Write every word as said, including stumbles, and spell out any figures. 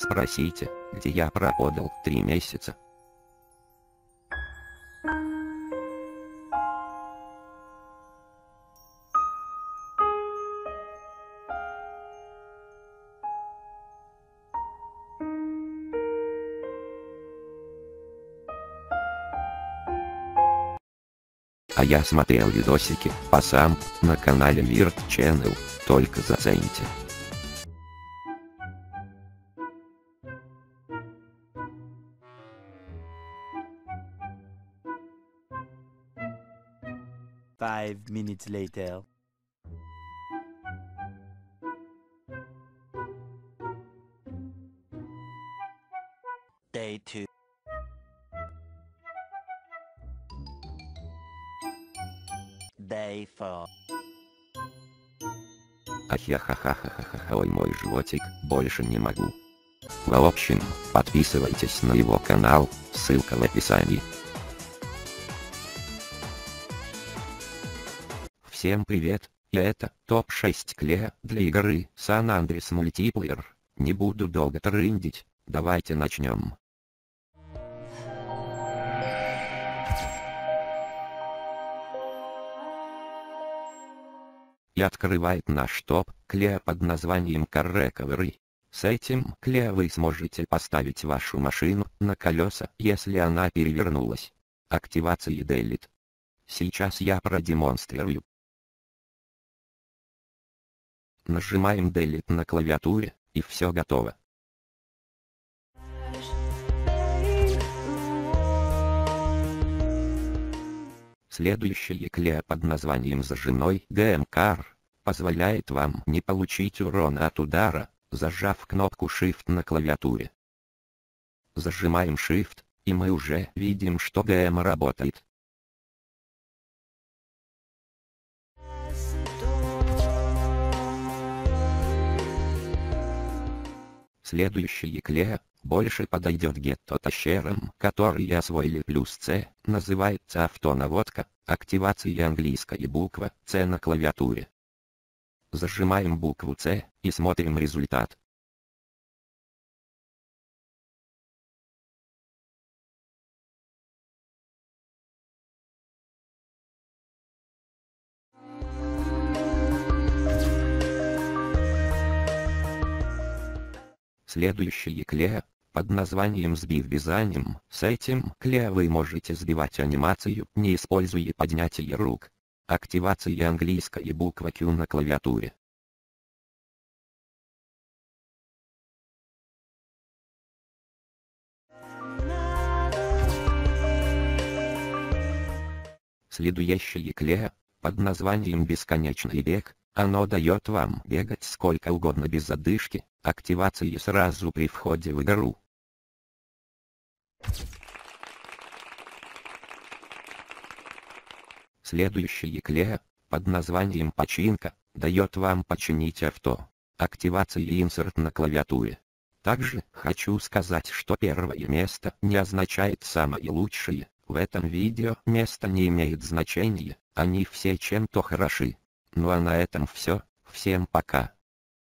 Спросите, где я проработал три месяца. А я смотрел видосики по сам на канале Weird Channel, только зацените. Five minutes later. Day two. Day four. Ахяхахахахаха, ой, мой животик, больше не могу. В общем, подписывайтесь на его канал, ссылка в описании. Всем привет, и это топ шесть клея для игры San Andreas Multiplayer. Не буду долго трындить, давайте начнем. И открывает наш топ клея под названием Car Recovery. С этим клея вы сможете поставить вашу машину на колеса, если она перевернулась. Активация Delete. Сейчас я продемонстрирую. Нажимаем Delete на клавиатуре, и все готово. Следующая клея под названием Зажимной джи эм Car позволяет вам не получить урона от удара, зажав кнопку Shift на клавиатуре. Зажимаем Shift, и мы уже видим, что джи эм работает. Следующая клея больше подойдет гетто-тащерам, которые освоили плюс C, называется автонаводка, активация английской буква C на клавиатуре. Зажимаем букву C и смотрим результат. Следующая клея под названием Сбив вязанием. С этим клея вы можете сбивать анимацию, не используя поднятие рук. Активация английской буквы Q на клавиатуре. Следующая клея под названием Бесконечный бег. Оно дает вам бегать сколько угодно без задышки. Активация сразу при входе в игру. Следующая клея под названием Починка дает вам починить авто. Активация Insert на клавиатуре. Также хочу сказать, что первое место не означает самое лучшее. В этом видео место не имеет значения, они все чем-то хороши. Ну а на этом все, всем пока.